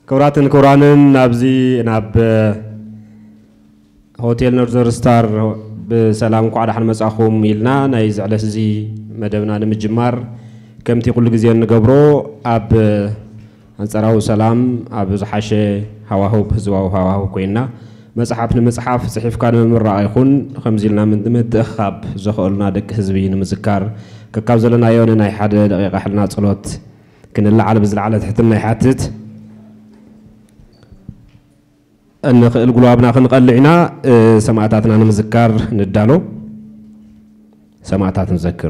كوراتن كورانن نابزي ناب هوتيل نورزر ستار بسلام قعد حن مساخوم ميلنا نايز على سزي مدبنا نمجمار كمتي كل جزء نجبرو أب أنصراو سلام أب زحشة هواهو بزواو هواهو كوينا مسحف صحيف كان من رأيكون خمزيلنا من دمت خاب زخولنا دك حزبين مذكر كقابزلنا يونا ناي حد دقيقة حلنا صلوت كن الله على بزل على تحتنا يحتت أن القلوبنا خنقلعنا سماعاتنا نمذكر ندالو سماعات نذكر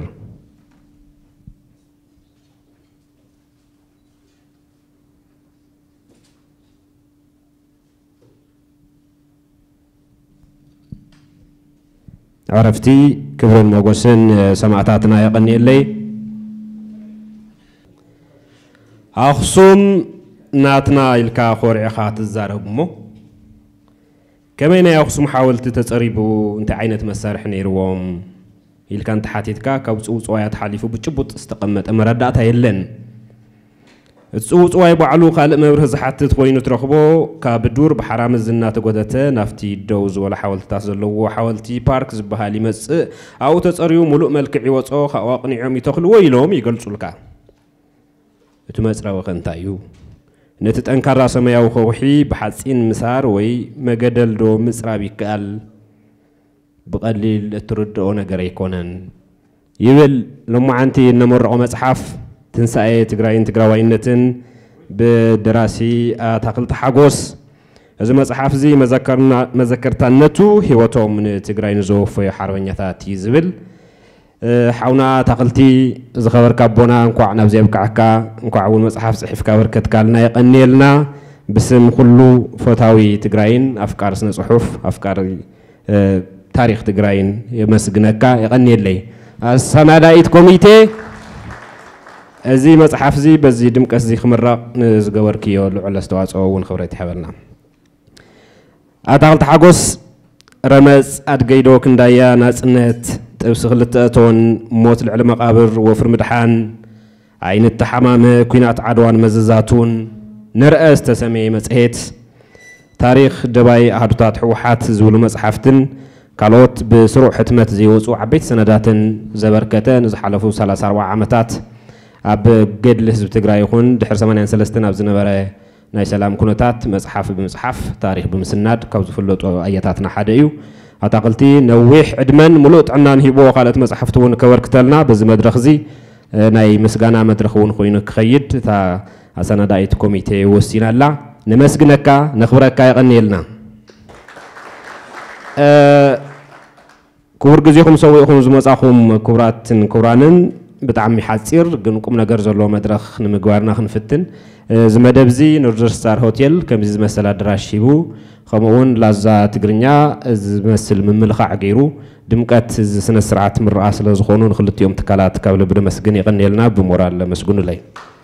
عرفتي كبر الموجسن سماعاتنا يقني لي أخصم ناتنا إلكا خورع خات الزارب مو كمان أخصم حاولت تتقربو أنت عينة مسارح نيروم إلكا أنت حاتيتكا كوصوص ويات حاليفو بتشبط استقمت أما رداتها يلن تصوص ويا بعلو خالق مبرز حتى تقوين ترخبو كبدور بحرام الزنات قدته نفتي دوز ولا حاولت تازلو حاولتي باركس بهالي مس أو تسأريو ملؤ ملك عوضو خواقني عمي تخلو ويلوم يقلصوا لك تمسرا وخنتايو نتت أنكر راسمي أو خوحي بحسين مسار وي مجدل دو مسرا بيكال بقليل ترد أنا جريكونن يبل لما عنتي نمر مصحف تنسى تقراوينتن بدراسي تقلت حقوس إذا مصحف زي مذكرتا نتو هوتو من تقراين زوف حرونيات يزبل حاونا تقلتي إذا خبر كابونا نقع نبزي بكعكا نقع أول مصحف صحيف كابركت كالنا يقنيلنا باسم كله فتاوي تقراين أفكار سنة صحف أفكار تاريخ تقراين يمسقنكا يقنيل لي السنادايت كوميتي أزي مصحف زي بزي دمك زي خمرة زجور كيو على استواء ون خبرت حبلنا أتعلت حقوس رمز أدقيدو كندايا ناس نت تبسخلت تون موت العلم قابر وفر مدحان عين التحمام كينات عدوان مززاتون نرأس تسمي مسحيت تاريخ دبي أحدثات حوحات زول مصحفتن كالوت بسروع حتمت زي وصوع عبيت سنداتن زبركتن زحلفو 34 عامتات أب جد لحزب تجري يكون دحر 83 أبزنا برا ناي سلام كونتات مصحف بمصحف تاريخ بمسند كوز فلوت أياتنا حديو أتقلتي نويح عدمن ملوت عنا نهيبو قالت مصحفتون كوركتلنا بز مدرخزي ناي مسجانا مدرخون خوينك خيد تا أسنا دايت كوميتي وسينا لا نمسجنك نخبرك يغني لنا كور جزيكم سويكم زمزاخم كورانن بتعمي حاسير جنكم نجار زلوا مدرخ نمجوارنا خنفتن زمدبزي نورجر ستار هوتيل كم زي مثلا دراشيبو خمون لازا تجرنيا مثل من ملخع عجيرو دمكات سنة سرعات من رأس لزخونون خلت يوم تكالات قبل بدا مسجن يغني لنا بمورال مسجون لي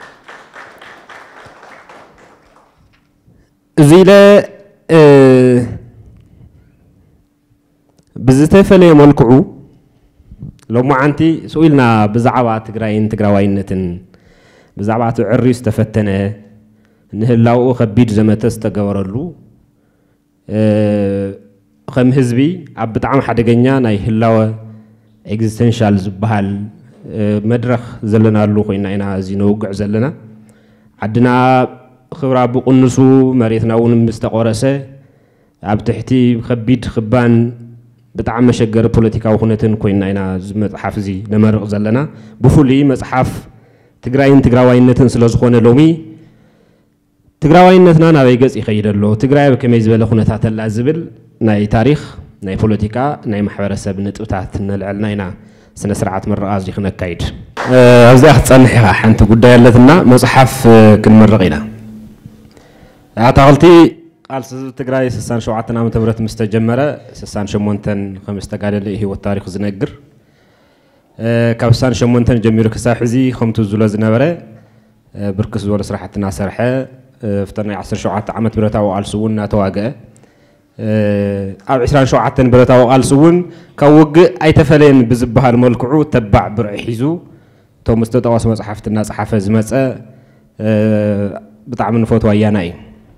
زيلا بزتفل يملكعو لو ما عنتي سئلنا بزعبات تجراوينتن بزعبات عريس تفتنا نهلاو خبيد زمتس تجورلو خم حزبي عبد عم حدقنيا ناي هلاو existential زبال مدرخ زلنا لو خوينا إنا زينو وقع زلنا عدنا خبرة بقنصو مريتنا ونمستقرسه عبد تحتي خبيد خبان بتعم شجر بوليتيكا وخنتن كوينا إنا مصحف زي نمرق زلنا بفولي مصحف تجراوينتن سلازخونه لومي تجراوينتنا نبيجز يخير له تجراي بكم يزبل خنتات اللازبل ناي تاريخ ناي بوليتيكا ناي محور السب نتوتات نلعلنا إنا سنة سرعات مرة أزي خنا كايد أزي أخت صنحها حنت قدّا يلتنا مصحف كل مرة غينا أعتقلتي قال تجراي سسان شو عتنا متبرت مستجمرة سسان شمونتن خمس تقال اللي هو التاريخ زنقر كابسان شمونتن جميل كساحزي خمت الزولا زنبرة بركز ولا سرحتنا سرحة فترنا 10 شعات عمت برتا وقال سوون تواجه أو 20 شعات برتا وقال سوون كوج أي تفلين بزبها الملكعو تبع برعيزو تو مستوى مصحفة الناس حافظ مسأ بتعمل فوت وياناي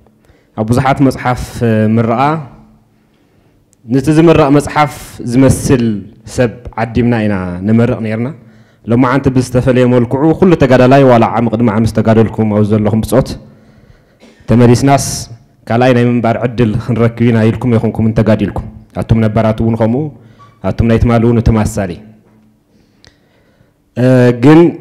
أبو زحات مصحف مرأة نتزمرأ مصحف زمثل سب عديمنا إنا نمرق نيرنا لما أنت بستفلي ملكعو كل تجادلاي ولا عم قدم عم استجادلكم أو زلهم بصوت تمارس ناس كلاينا من بار عدل نركبين هايلكم يخونكم من تجادلكم أتم نبراتون خمو أتم نيتمالون تماسالي جن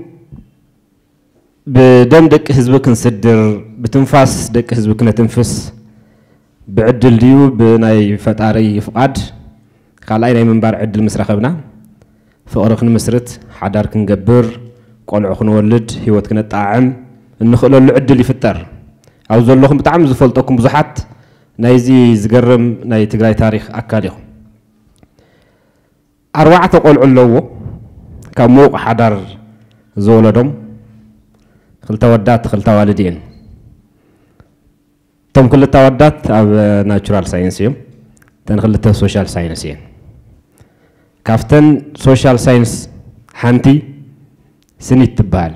بدم دك حزبك نصدر بتنفاس دك حزبك نتنفس بعدل ديو بناي فتاري فقاد كلاينا من بار عدل مسرخبنا فأرخن مسرت حدار كنجبر قلع خنولد هيوت كنا طعم نخلو العدل يفتر أو زلهم بتعم زفلتكم بزحات نايزي زقرم ناي تقراي تاريخ أكاديهم أروعة قلع اللو كموق حدار زولدهم خلتا ودات خلتا والدين تم كل التودات أو ناتشورال ساينسيوم تنخلتا سوشيال ساينسيوم كافتن سوشيال ساينس حانتي سنيت تبال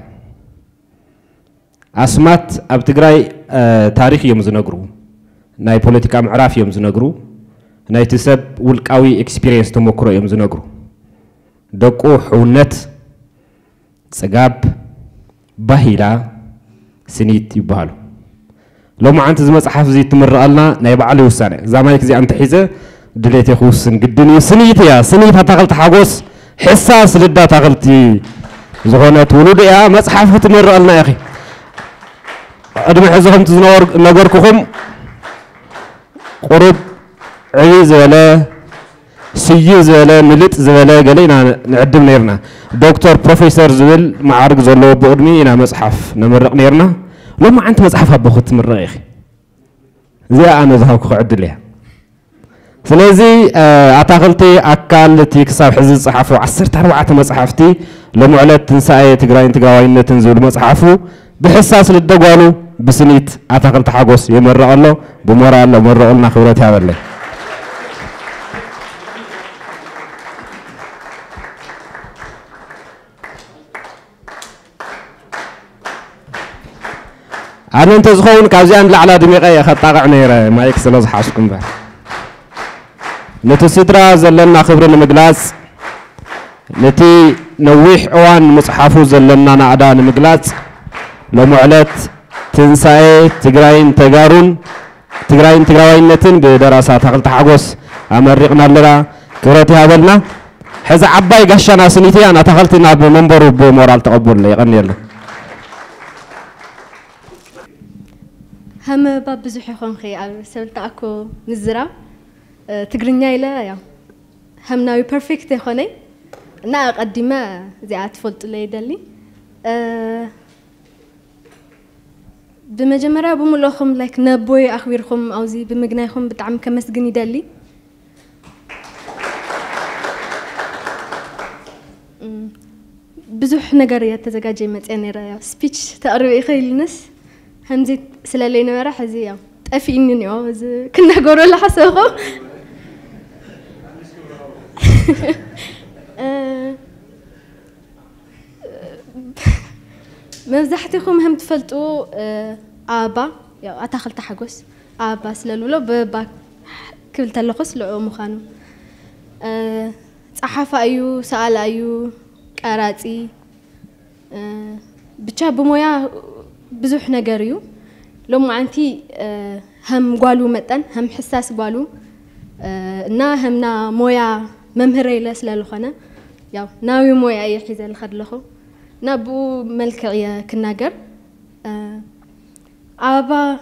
أسمات أبتقراي تاريخ يوم زنقرو ناي بوليتيكا معراف يوم زنقرو ناي تسب والقوي اكسبيرينس تموكرو يوم زنقرو دقو حونت سقاب باهيلا سنيت يبالو لو ما أنت زمس حافظ زي تمر لنا نايب علي وسنة زمانك زي أنت حيزة دليتي خوسن قدني سنيت يا سنيت هتغلط حاجوس حساس لدا تغلطي زغونات ولود يا مصحف تمر لنا يا أخي أدم حزهم تزنور نجاركم قرب عيز ولا سيز ولا ملت ولا قالينا نعدم نيرنا دكتور بروفيسور زول معارك زلوا بقدمي إنا مصحف نمرق نيرنا لما أنت مصحفها بخت من رأيك زي أنا ذهبك عد لها فلذي أعتقلتي أكلتي كسب حزب صحفه عصرت أروعة مصحفتي لما علت تنسى تقرأين تقرأين تنزل مصحفه بحساس للدقالو بسنيت أعتقلت حاجوس يمر الله بمر الله مر لنا خبرتي هذا اللي أنا أنت زخون كازيان لعلى دميقية خطاقع نيرة ما يكسلوز حاسكم بها نتسدرا زلنا خبرنا مقلاس نتي نويح اوان مصحفو زلنا نعدان مقلاس لو معلت تنساي تقراين تقارون تقراين تقراوينتن بدراسات هقلت حقوس أمرقنا لنا كراتي هذلنا حزا عباي قشنا سنيتي أنا تخلتنا بمنبر بمورال تقبل لي غني له هم باب زحي خون خي على سبلت أكو نزرة تقرنيا إلى يا هم ناوي perfect خوني نا أقدمه زي أتفضل لي دلي بمجمرة بملوخم لك نبوي أخبركم أو زي بمجناهم بتعم كمسجني دلي بزح نجارية تزجاجي متعني رأي speech تقرب خيل ناس هم زي سلالينا راح زي تأفيني نيو كنا قولوا لحسوه مزحتكم هم تفلتوا آبا يا أتاخل تحجوس آبا سلالولو ببا كل تلخص لعو مخانو صحافة أيو سأل أيو كاراتي بتشاب مويا بزح نجاريو لو ما أنتي هم قالوا متن هم حساس قالوا نا همنا مويا ممهري لسلالو خنا يا ناوي مويا أي حزة الخد لخو نبو ملكية كناجر أبا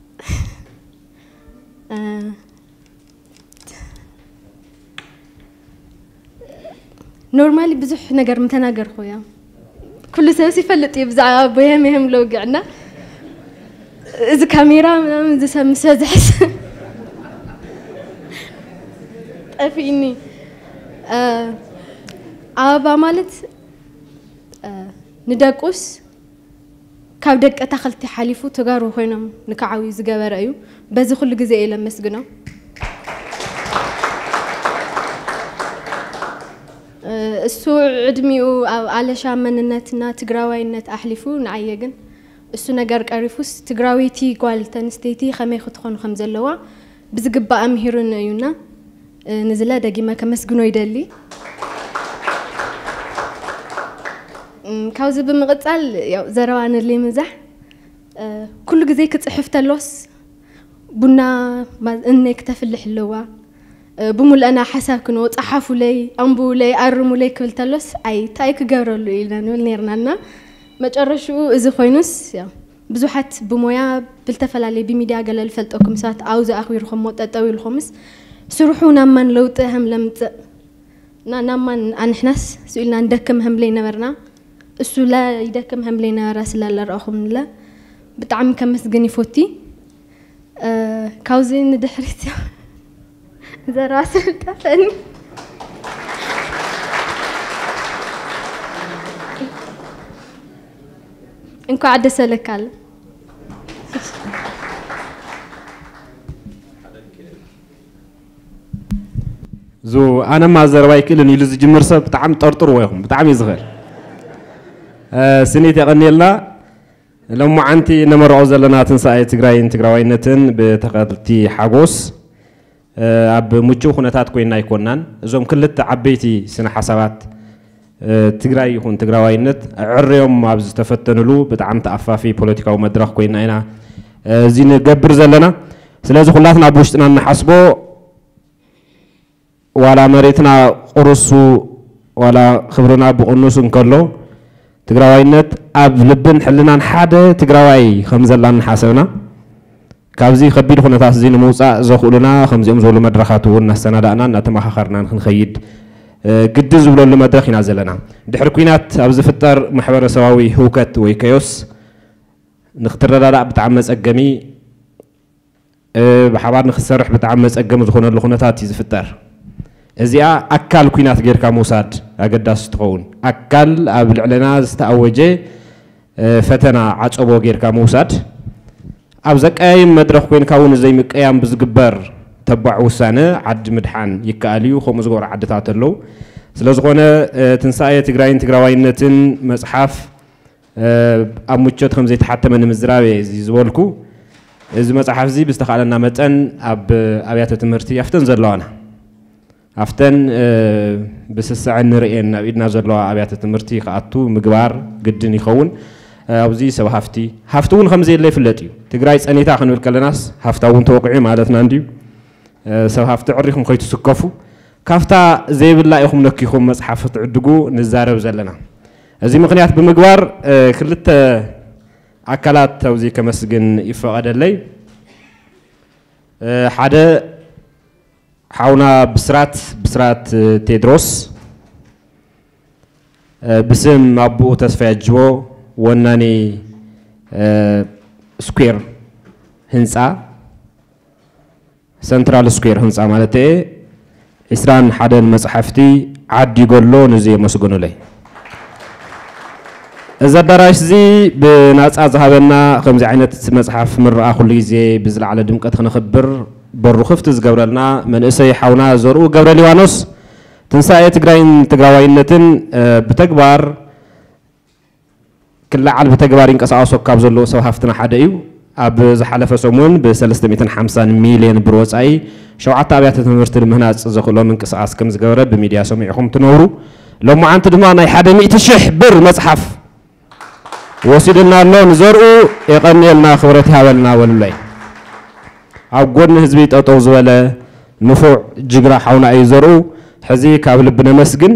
نورمالي بزح نجر متناجر خويا كل سوسي فلت يبزع أبويا مهم لو قعنا إذا كاميرا من إذا سمسدحس أفيني أبا مالت ندقوس كابدك أتخلتي حليفو تجارو خينام نكعوي زجبر أيو بس كل جزء إلى مسجنا السوع عدميو على شام من النت نات جراوي النت أحلفو نعيجن السنجار كاريفوس تجراويتي قالتن ستيتي خمي خطخون خمزلوا بزقبا أمهيرون يونا نزلا دقيمة كمسجنو يدلي كاوز بمقطال زروان اللي مزح كل جزء كتصحفت اللوس بنا إنك تفل حلوة بمول أنا حساكنو تصحفوا لي أنبو لي أرمو لي كل تلوس أي تايك جرلو إلنا نولنيرنا ما تقرشوا إذا خينوس بزحت بمويا بالتفل على بميديا قال الفلتكم سات عاوز أخوي رخمات أتوي الخمس سروحونا من لو تهم لمت نامن عن حناس سئلنا ندكم هم لينا مرنا السلا يدكم هم لينا راس لا رأخم لا بتعم كمس جني فوتي كاوزين دحرت إذا راس التفني إنكو عد سلك على زو أنا ما زرواي كل نيلز جمرسة بتعم طرطر وياهم بتعم يصغر سنيت أغني الله لما عنتي نمر عزلنا تنسى تجراوينتن بتقدرتي حاجوس أب مجو خناتات كوينا يكونن زوم كلت عبيتي سنة حسابات تجراي يكون تجراوينت عريهم ما بزتفتنلو بتعم تأفافي بوليتيكا ومدرخ كوينا هنا زين جبر زلنا سلازم خلاتنا بوشتنا نحسبه ولا مريتنا قرصو ولا خبرنا بقنوس نكلو تجراوينت أب لبن حلنا نحادة تجراوي خمزلنا نحاسبنا كابزي خبير خنا تاسزين موسى زخولنا خمزيم زول مدرخاتو والنسنا دانا نتمح خرنا نخيد قد زولو المدرخ ينازلنا دحر كوينات أبز فتر محور سواوي هوكت ويكيوس نختار لا بتعمس أجمي بحوار نخسرح بتعمس أجم زخونا اللخونا تاتي زفتر إذا أكل كوينات غير كموساد أقداس تكون أكل قبل علينا استأوجه فتنا عصبو غير كموساد أبزك أي مدرخ كوين كون زي مكيام بزجبر تبع وسنة عد مدحان يكاليو خمس جور عد تعتلو سلازقنا تنساية تجراوينتن مصحف أموتشت خمسة حتى من مزراوي زولكو إذا مصحف زي بستخالنا متن أبيات تمرتي أفتن زلانا أفتن بس الساعة نرئين إدنا زلوا أبيات تمرتي قعدتو مجبار جدني خون أوزي سو هفتون خمسة اللي فلتيو تجرايس أني تاخنوا الكلناس هفتون توقعي مالتنا عنديو سو هفت عريكم خيط سكفو كافتا زي بالله يخم نكيخم مصحف تعدقو نزارب زلنا زي مقنيات بمجبار كلت أكلات أوزي كمسجن يفقد اللي حدا حاونا بسرات تدرس بسم أبو تصفية جو وناني سكوير هنسا سنترال سكوير هنسا مالتي إسران حدا المصحفتي عادي يقولو نزي مسجونو لي إذا دراش زي بناس أزهابنا خمسة عينة مصحف مرة أخو اللي زي بزل على دمكة خنخبر بالرخفت زجورلنا من إسي حونا زرو جورلي وانوس تنسى تجراوينتن بتكبر كل عالم بتكبرين كأساسو كابزلو سو هفتنا حدا إيو أب زحلف سومون ب350 مليون بروز أي شو عطا بيات تمرت المهنات زخلو من كأساس كم زجورة بميديا سميعهم تنورو لو ما أنت دمانا حدا مئة شحبر مصحف وصلنا لون زرو يقني لنا خبرتها ولنا ولولاي أقولنا هزبيت أطوز ولا نفوع جغرا حونا أي زرو حزي كابل بنا مسجن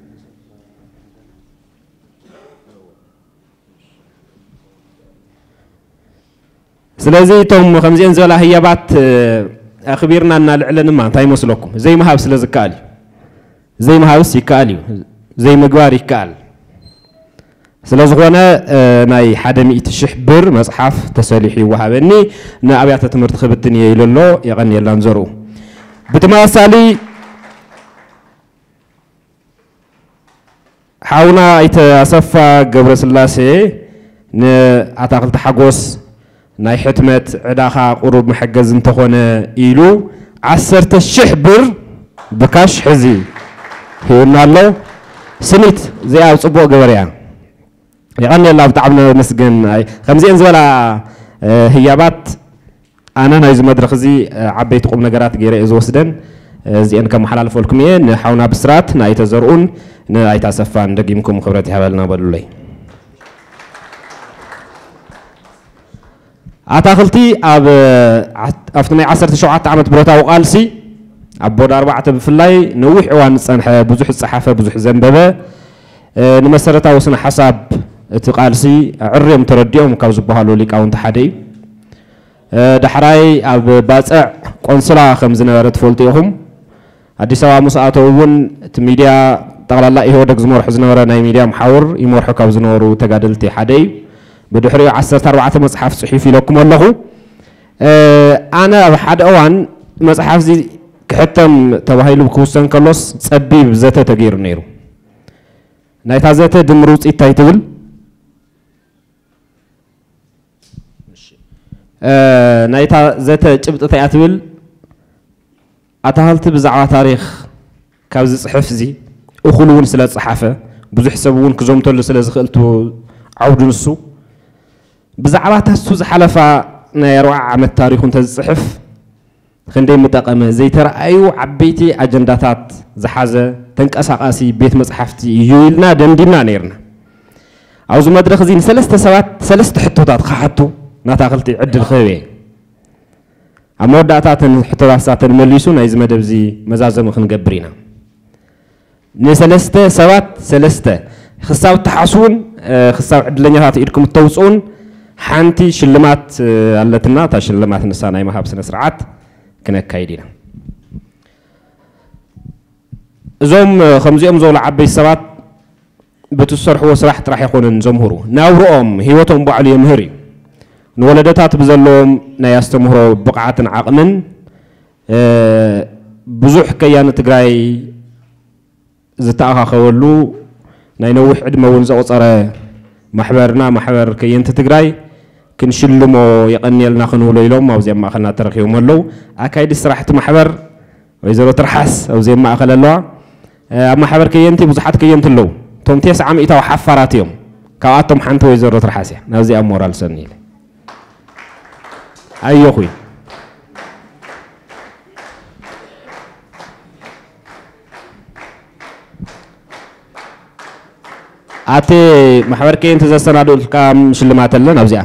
سلازي توم خمزين زولا هي بات أخبرنا أن العلن ما تاي مسلوكم زي ما هاوس لزكالي زي ما هاوس يكالي زي مقوار يكال سلازغونا ناي حدمي تشحبر مصحف تسليحي وهابني نا أبيات تمرت خبتني يلولو يغني اللانزرو بتماسالي حاونا يتصفى قبر سلاسي أعتقد تحقوس ناي حتمت عداخا قروب محجز انتخونا إيلو 10,000 بر بكاش حزي هيونا الله سنيت زي أو صبو قبريان يغني الله بتعبنا مسجن خمزين زولا هيابات أنا نايز مدرخ زي عبيت قوم نجارات غير إزوسدن زي أنكم حلال فولكمين نحاونا بسرات نايت زرقون نايت أسفان دقيمكم خبرتي حبلنا بدلولي أتاخلتي أفتمي 17 عمت بروتا وقالسي عبود 4 بفلاي نوح وان صنح بزح الصحافة بزح زنببة نمسرتا وسنا حساب تقالسي عريم ترديهم كاوز بهالو ليك أو انتحادي دحراي أب باسع قنصلا خمزنا ورد فولتيهم هدي سوا مساعتهم تميديا تغلى الله إيه ودك زمور حزنا ورا ناي ميديا محاور يمور حكاو زنورو تقادلتي حدي بدحري 14 مصحف صحيفي لكم الله أنا بحد أوان مصحف زي كحتم تبهيلو بكوسن كلوس تصبي بزته تغير نيرو نايتا زته دمروص يتايتول نايتا زته ጭብጥ ተያትብል أتهلت بزعوا تاريخ كابز صحف زي أخلون سلا صحافة بزح سبون كزوم تولو سلا زخلتو عود نسو بزعوا تسوز حلفا نيروع عمل تاريخ انت صحف خندي متقمة زي ترى أيو عبيتي أجنداتات زحازة تنكأساقاسي بيت مصحفتي يويلنا دمدمنا نيرنا عاوز مدرخ زين سلست حتوتات خحتو ناتاقلتي عد الخيوي أما ودعتاتن حتواساتن مليسو نايز مدبزي مزازم خنقبرينا نسلسته سوات سلسته خصاو تحاسون خصاو عدلنيات إيدكم التوسعون حانتي شلمات اللتنا تا شلمات نسانا يمهاب سنة سرعات كنا كايدينا زوم خمزيهم زول عبي سوات بتسرح وسرح راح يكون زمهرو ناورهم هيوتهم بعلي مهري نولدتات بزلهم نياستمهرو بقعة عقمن بزوح كيان تقراي زتاها خولو نينوح عدما ونزا وصارة محبرنا محبر كيان تقراي كنشلمو يقني لنا خنو ليلوم أو زي ما أخلنا ترخيهم اللو أكايد استراحة محبر ويزرو ترحس أو زي ما أخل الله محبر كيانتي بزحات كيانت اللو توم تيس عم إيتا وحفاراتيهم كواتهم حانتو ويزرو ترحاسي نوزي أمورال سنيل أيوه خوي أتي محور كين تزسنا دول كام شلمات لنا نوزيا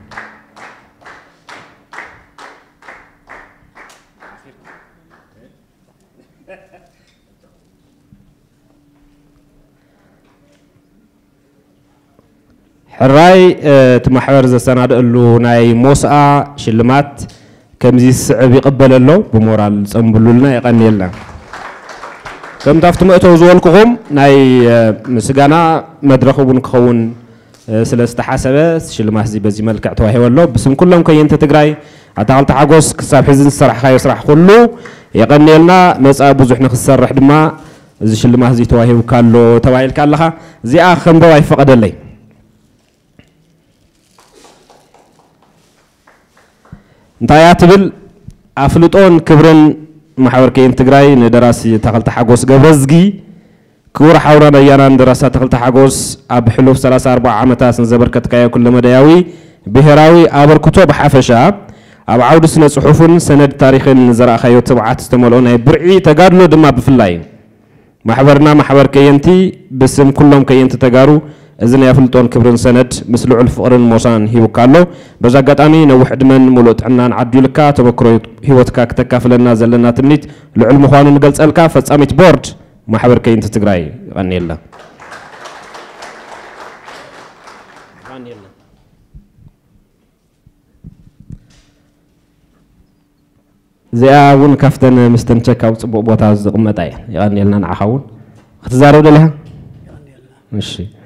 حراي تمحور زسنا دولو ناي موسى شلمات كمزي الصعب يقبل له بمورال صنبلو لنا يقني لنا كم تفتم أتو زولكم ناي مسجانا مدرخو بنكون سلست حسبة شلمات زي بزي ملك عتوه والله بسم كلهم كي أنت تجري أتعال تعجوز كسب حزن الصرح خايف صرح كله يقني لنا مسألة بزحنا خسر رح دما زي شلمات زي توه وكالو توائل كالها زي آخر بواي فقد اللي انتايا تبل أفلطون كبرن محور كين تجري ندراسي تقلت حجوز جبزجي كور حورنا يانا ندراسة تقلت حجوز أب حلوف 3-4 عامات سنزبر كتكايا كل مدياوي بهراوي أبر كتب حفشة أب عود سنة صحفون سند تاريخ زرع خيوط تبعات استمولون برعي تجارلو دم بفلاين محورنا محور كينتي بسم كلهم كينت تجارو إذن يفلطون كبرن سند مثل الفقرن موسان هيو كالو بزاقات أمي نوحد من مولوت عنان عدو لكا تبكرو هيوتكا كتكافلنا زلنا تنيت لعلم خوانو نقل سألكا فتساميت بورد محور كين تتقراي غني الله زي أون كفتن مستنشك أو صبو بوتاز قمتاي غني لنا نعخون اختزارو لها ماشي